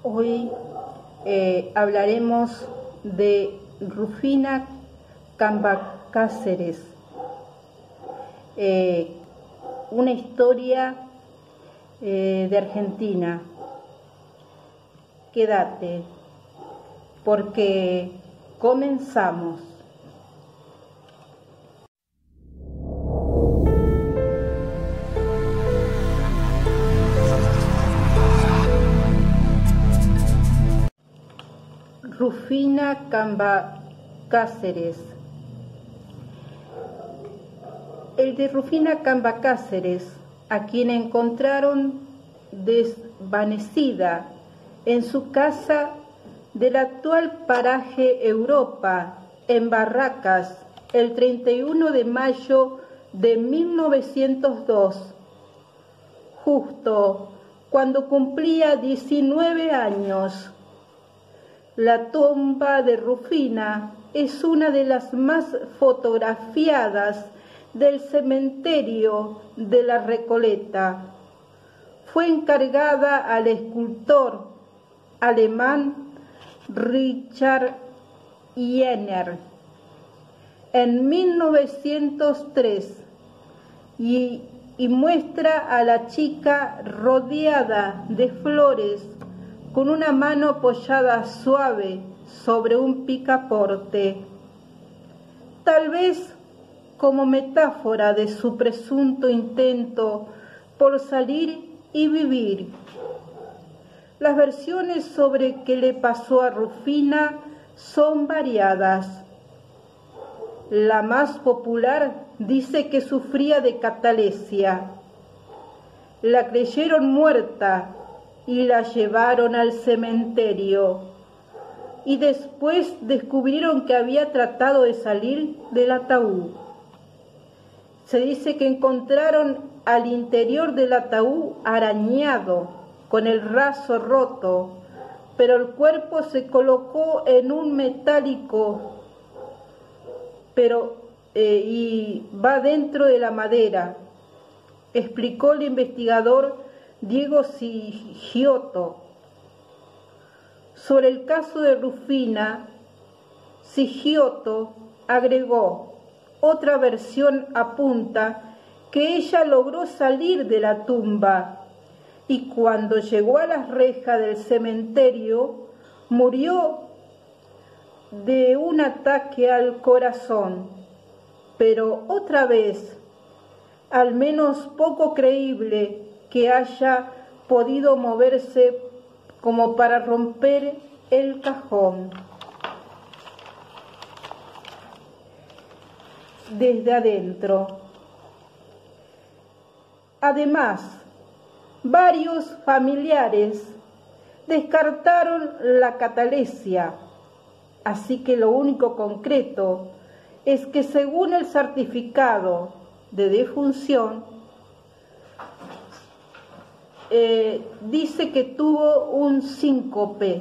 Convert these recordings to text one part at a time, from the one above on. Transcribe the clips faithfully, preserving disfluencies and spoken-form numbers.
Hoy eh, hablaremos de Rufina Cambacáceres, eh, una historia eh, de Argentina. Quédate, porque comenzamos. Rufina Cambacáceres. El de Rufina Cambacáceres, a quien encontraron desvanecida en su casa del actual paraje Europa, en Barracas, el treinta y uno de mayo de mil novecientos dos, justo cuando cumplía diecinueve años. La tumba de Rufina es una de las más fotografiadas del cementerio de la Recoleta. Fue encargada al escultor alemán Richard Jenner en mil novecientos tres y, y muestra a la chica rodeada de flores con una mano apoyada suave sobre un picaporte, tal vez como metáfora de su presunto intento por salir y vivir. Las versiones sobre qué le pasó a Rufina son variadas. La más popular dice que sufría de catalepsia. La creyeron muerta y la llevaron al cementerio, y después descubrieron que había tratado de salir del ataúd. Se dice que encontraron al interior del ataúd arañado, con el raso roto, pero el cuerpo se colocó en un metálico pero eh, y va dentro de la madera, explicó el investigador Diego Siggiotto. Sobre el caso de Rufina, Siggiotto agregó: otra versión apunta que ella logró salir de la tumba y cuando llegó a las rejas del cementerio murió de un ataque al corazón. Pero otra vez, al menos poco creíble que haya podido moverse como para romper el cajón desde adentro. Además, varios familiares descartaron la catalepsia, así que lo único concreto es que según el certificado de defunción, Eh, dice que tuvo un síncope.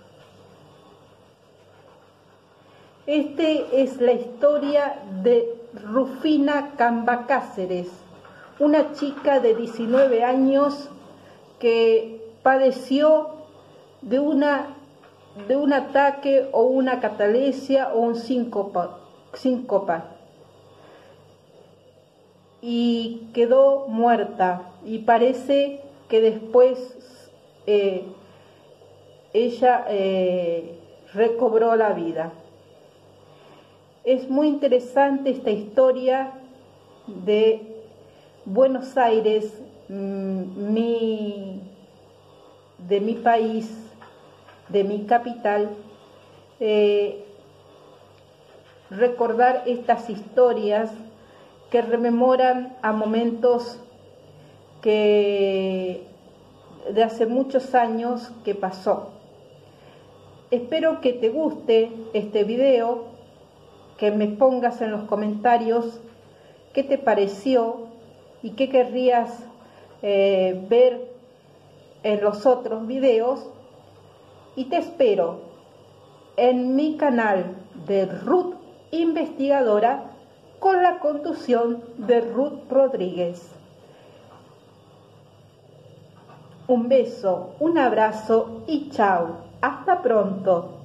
Este es la historia de Rufina Cambacáceres, una chica de diecinueve años que padeció de, una, de un ataque o una catalepsia o un síncopa, síncopa y quedó muerta, y parece que después eh, ella eh, recobró la vida. Es muy interesante esta historia de Buenos Aires, mmm, mi, de mi país, de mi capital. Eh, recordar estas historias que rememoran a momentos que de hace muchos años que pasó. Espero que te guste este video, que me pongas en los comentarios qué te pareció y qué querrías eh, ver en los otros videos, y te espero en mi canal de Ruth Investigadora con la conducción de Ruth Rodríguez. Un beso, un abrazo y chao. Hasta pronto.